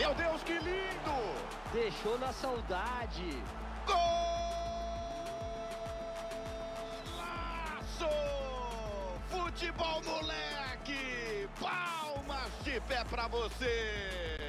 Meu Deus, que lindo! Deixou na saudade. Golaço! Futebol, moleque! Palmas de pé pra você!